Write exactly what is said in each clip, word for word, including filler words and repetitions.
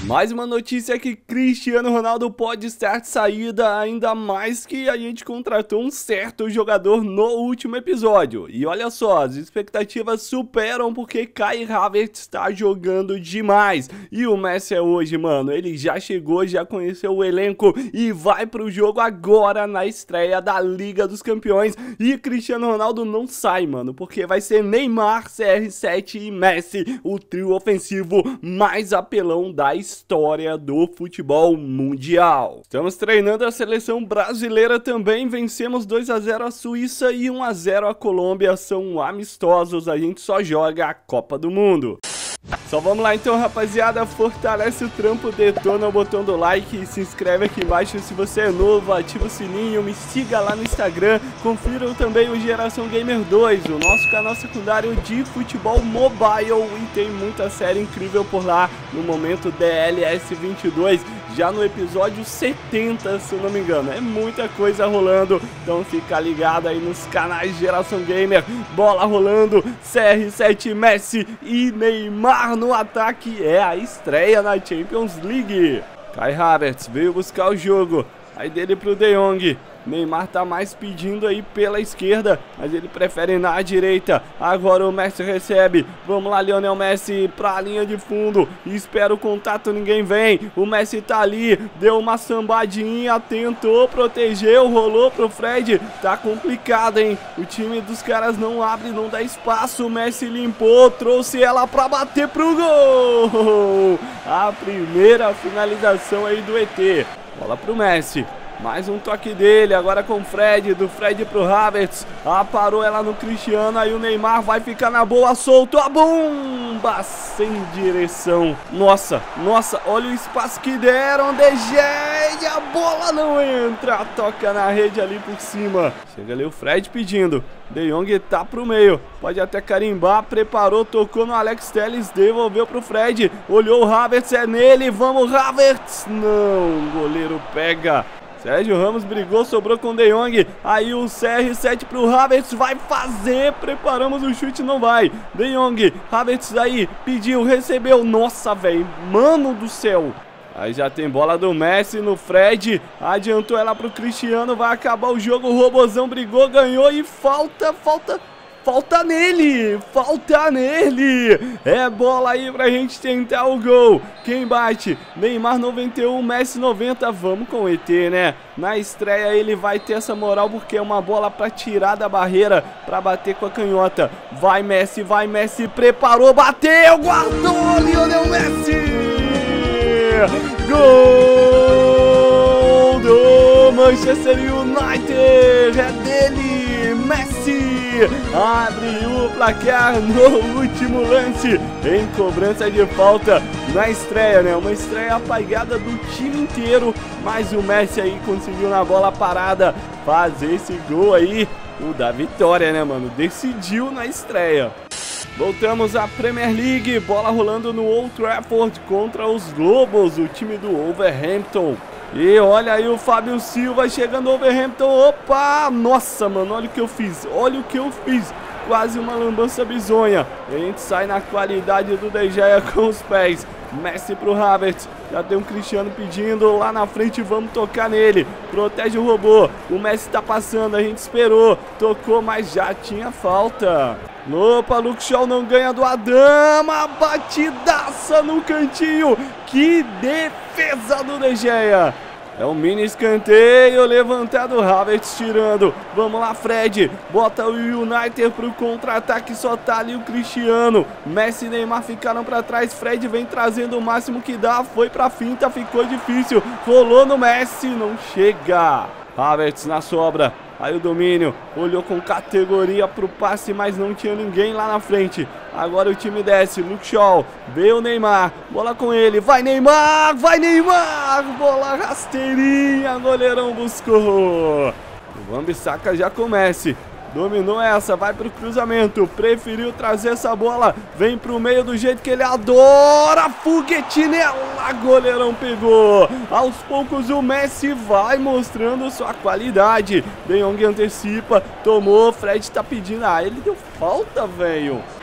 Mais uma notícia que Cristiano Ronaldo pode estar de saída, ainda mais que a gente contratou um certo jogador no último episódio. E olha só, as expectativas superam porque Kai Havertz está jogando demais. E o Messi é hoje, mano, ele já chegou, já conheceu o elenco e vai pro jogo agora na estreia da Liga dos Campeões. E Cristiano Ronaldo não sai, mano, porque vai ser Neymar, C R sete e Messi, o trio ofensivo mais apelão da história. História do futebol mundial. Estamos treinando a seleção brasileira também, vencemos dois a zero a Suíça e um a zero a Colômbia, são amistosos, a gente só joga a Copa do Mundo. Então vamos lá então, rapaziada, fortalece o trampo, detona o botão do like e se inscreve aqui embaixo se você é novo, ativa o sininho, me siga lá no Instagram, confiram também o Geração Gamer dois, o nosso canal secundário de futebol mobile, e tem muita série incrível por lá, no momento D L S vinte e dois, já no episódio setenta, se eu não me engano, é muita coisa rolando, então fica ligado aí nos canais Geração Gamer, bola rolando, C R sete, Messi e Neymar no ataque, é a estreia na Champions League. Kai Havertz veio buscar o jogo, aí dele pro De Jong. Neymar tá mais pedindo aí pela esquerda, mas ele prefere na direita. Agora o Messi recebe. Vamos lá, Lionel Messi pra linha de fundo. Espera o contato, ninguém vem. O Messi tá ali, deu uma sambadinha, tentou, protegeu, rolou pro Fred. Tá complicado, hein? O time dos caras não abre, não dá espaço. O Messi limpou, trouxe ela pra bater pro gol. A primeira finalização aí do E T. Bola pro Messi. Mais um toque dele, agora com o Fred, do Fred pro Havertz, ah, parou ela no Cristiano, aí o Neymar vai ficar na boa, solto, a bomba sem direção, nossa, nossa, olha o espaço que deram, De Gea, a bola não entra, toca na rede ali por cima, chega ali o Fred pedindo, De Jong tá pro meio, pode até carimbar, preparou, tocou no Alex Telles, devolveu pro Fred, olhou o Havertz, é nele, vamos Havertz, não, o goleiro pega. Sérgio Ramos brigou, sobrou com o De Jong, aí o C R sete pro Havertz, vai fazer, preparamos o chute, não vai, De Jong, Havertz aí, pediu, recebeu, nossa, velho, mano do céu. Aí já tem bola do Messi no Fred, adiantou ela pro Cristiano, vai acabar o jogo, o Robozão brigou, ganhou e falta, falta... Falta nele, falta nele, é bola aí pra gente tentar o gol, quem bate? Neymar noventa e um, Messi noventa, vamos com o E T, né? Na estreia ele vai ter essa moral porque é uma bola pra tirar da barreira, pra bater com a canhota, vai Messi, vai Messi, preparou, bateu, guardou, Lionel Messi, gol do Manchester United, é dele, Messi. Abre o placar no último lance, em cobrança de falta na estreia, né? Uma estreia apagada do time inteiro, mas o Messi aí conseguiu na bola parada fazer esse gol aí, o da vitória, né, mano? Decidiu na estreia. Voltamos à Premier League, bola rolando no Old Trafford contra os Lobos, o time do Wolverhampton. E olha aí o Fábio Silva chegando no Wolverhampton, opa, nossa, mano, olha o que eu fiz, olha o que eu fiz, quase uma lambança bizonha. E a gente sai na qualidade do De Gea com os pés, Messi pro Havertz, já tem um Cristiano pedindo, lá na frente vamos tocar nele, protege o robô, o Messi tá passando, a gente esperou, tocou, mas já tinha falta. Opa, Luke Shaw não ganha do Adama, batidaça no cantinho, que defesa do De Gea. É um mini escanteio, levantado, Havertz tirando, vamos lá Fred, bota o United pro contra-ataque, só tá ali o Cristiano, Messi e Neymar ficaram pra trás, Fred vem trazendo o máximo que dá, foi pra finta, ficou difícil, rolou no Messi, não chega, Havertz na sobra. Aí o domínio, olhou com categoria pro passe, mas não tinha ninguém lá na frente. Agora o time desce, Luke Shaw, veio o Neymar, bola com ele, vai Neymar, vai Neymar, bola rasteirinha, goleirão buscou. O Wan-Bissaka já começa, dominou essa, vai pro cruzamento, preferiu trazer essa bola, vem pro meio do jeito que ele adora, foguetinela, goleirão pegou. Aos poucos o Messi vai mostrando sua qualidade, De Jong antecipa, tomou, Fred tá pedindo, ah, ele deu falta, velho.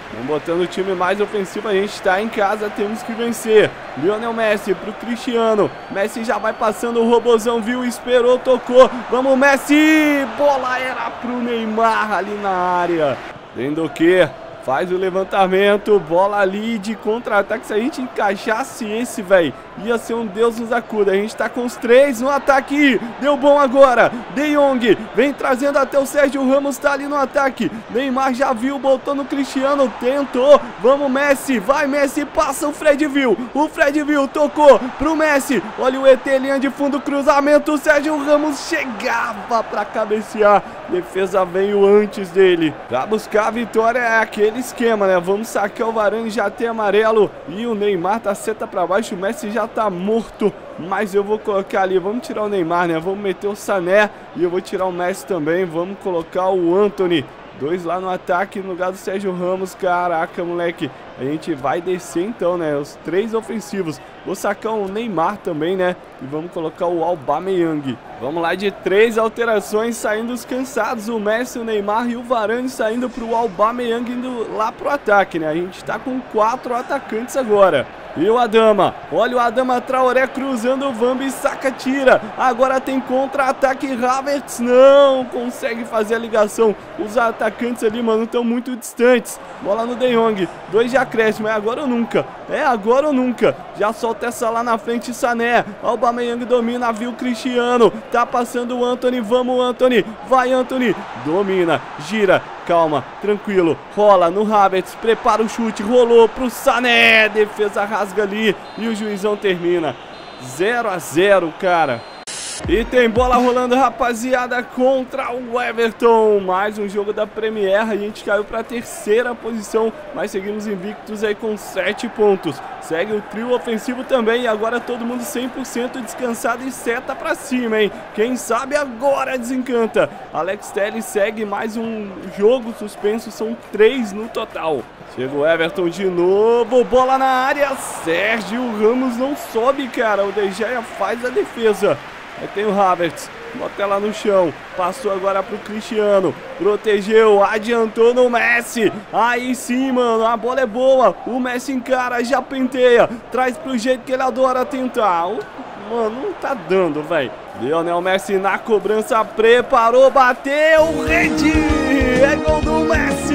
Vamos botando o time mais ofensivo, a gente tá em casa, temos que vencer. Lionel Messi pro Cristiano. Messi já vai passando, o robozão viu, esperou, tocou. Vamos, Messi! Bola era pro Neymar ali na área. Tendo o quê? Faz o levantamento, bola ali de contra-ataque. Se a gente encaixasse esse, velho, ia ser um Deus nos acuda. A gente tá com os três no ataque. Deu bom agora. De Jong vem trazendo até o Sérgio Ramos, tá ali no ataque. Neymar já viu, botou no Cristiano, tentou. Vamos, Messi. Vai, Messi, passa o Fred viu. O Fred viu, tocou pro Messi. Olha o E T, linha de fundo, cruzamento. O Sérgio Ramos chegava pra cabecear. Defesa veio antes dele. Pra buscar a vitória é aquele esquema, né? Vamos sacar o Varane, já tem amarelo. E o Neymar tá seta pra baixo. O Messi já tá morto. Mas eu vou colocar ali, vamos tirar o Neymar, né? Vamos meter o Sané. E eu vou tirar o Messi também. Vamos colocar o Antony. Dois lá no ataque no lugar do Sérgio Ramos. Caraca, moleque. A gente vai descer então, né? Os três ofensivos. Vou sacar o Neymar também, né? E vamos colocar o Aubameyang. Vamos lá de três alterações, saindo os cansados. O Messi, o Neymar e o Varane saindo pro Aubameyang, indo lá pro ataque, né? A gente tá com quatro atacantes agora. E o Adama, olha o Adama Traoré cruzando o Vambi, saca, tira. Agora tem contra-ataque, Havertz não consegue fazer a ligação. Os atacantes ali, mano, estão muito distantes. Bola no De Jong, dois de acréscimo, é agora ou nunca. É agora ou nunca. Já solta essa lá na frente, Sané. Aubameyang domina, viu o Cristiano. Tá passando o Antony, vamos Antony. Vai Antony, domina, gira. Calma, tranquilo, rola no Havertz, prepara o chute, rolou pro Sané, defesa rasga ali e o juizão termina zero a zero, cara. E tem bola rolando, rapaziada, contra o Everton. Mais um jogo da Premier, a gente caiu para a terceira posição, mas seguimos invictos aí com sete pontos. Segue o trio ofensivo também e agora todo mundo cem por cento descansado e seta pra cima, hein? Quem sabe agora desencanta. Alex Telles segue mais um jogo suspenso, são três no total. Chega o Everton de novo, bola na área, Sérgio Ramos não sobe, cara, o De Gea faz a defesa. Aí tem o Havertz, bota ela no chão, passou agora pro Cristiano, protegeu, adiantou no Messi, aí sim, mano, a bola é boa, o Messi encara, já penteia, traz pro jeito que ele adora tentar, mano, não tá dando, velho. Lionel Messi na cobrança, preparou, bateu, rede, é gol do Messi,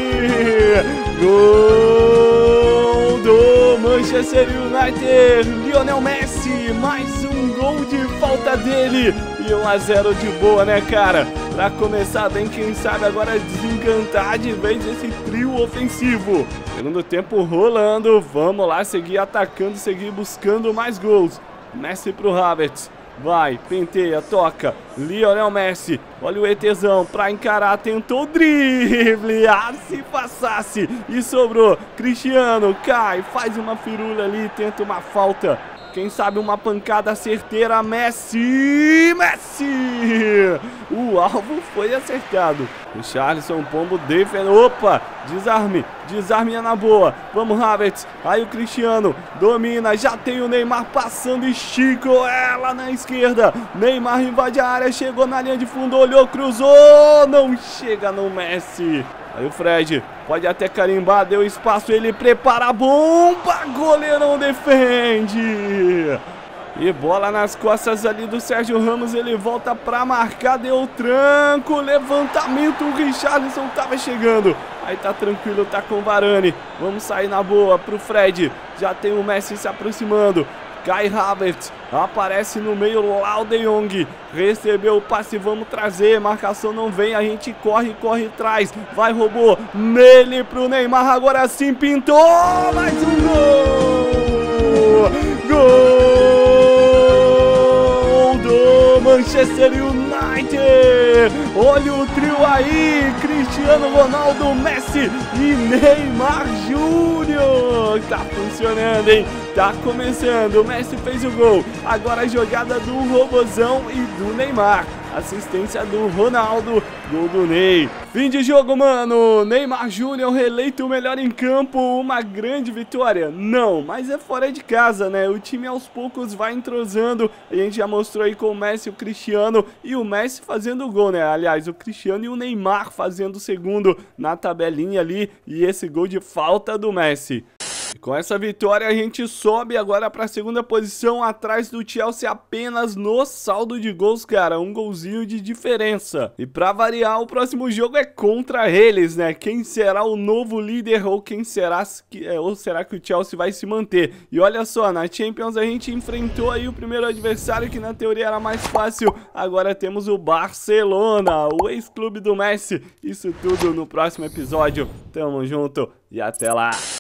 gol do Manchester United, Lionel Messi, mais um gol de falta dele e um a zero de boa, né, cara? Pra começar bem, quem sabe agora desencantar de vez esse trio ofensivo. Segundo tempo rolando, vamos lá seguir atacando, seguir buscando mais gols. Messi pro Havertz. Vai, penteia, toca, Lionel Messi, olha o ETzão pra encarar, tentou o drible, ah, se passasse, e sobrou, Cristiano, cai, faz uma firula ali, tenta uma falta, quem sabe uma pancada certeira, Messi, Messi, o alvo foi acertado, o Richarlison, pombo defende, opa, desarme, desarme é na boa, vamos Havertz, aí o Cristiano, domina, já tem o Neymar passando, esticou ela na esquerda, Neymar invade a área, chegou na linha de fundo, olhou, cruzou, não chega no Messi. Aí o Fred pode até carimbar, deu espaço, ele prepara a bomba, goleirão defende. E bola nas costas ali do Sérgio Ramos, ele volta pra marcar, deu tranco, levantamento, o Richarlison tava chegando. Aí tá tranquilo, tá com o Varane, vamos sair na boa pro Fred, já tem o Messi se aproximando. Kai Havertz, aparece no meio lá o De Jong, recebeu o passe, vamos trazer, marcação não vem, a gente corre, corre, traz, vai, roubou, nele pro Neymar, agora sim, pintou, mais um gol, gol do Manchester United, olha o trio aí, Cristiano Ronaldo, Messi e Neymar Júnior, tá funcionando, hein? Tá começando, o Messi fez o gol, agora a jogada do Robozão e do Neymar. assistência do Ronaldo, gol do Ney. Fim de jogo, mano. Neymar Júnior reeleito o melhor em campo. Uma grande vitória? Não, mas é fora de casa, né? O time aos poucos vai entrosando. A gente já mostrou aí com o Messi e o Cristiano, e o Messi fazendo o gol, né? Aliás, o Cristiano e o Neymar fazendo o segundo na tabelinha ali, e esse gol de falta do Messi. E com essa vitória a gente sobe agora para a segunda posição, atrás do Chelsea apenas no saldo de gols, cara, um golzinho de diferença. E para variar, o próximo jogo é contra eles, né? Quem será o novo líder, ou quem será que, é, ou será que o Chelsea vai se manter? E olha só, na Champions a gente enfrentou aí o primeiro adversário que na teoria era mais fácil. Agora temos o Barcelona, o ex-clube do Messi. Isso tudo no próximo episódio. Tamo junto e até lá.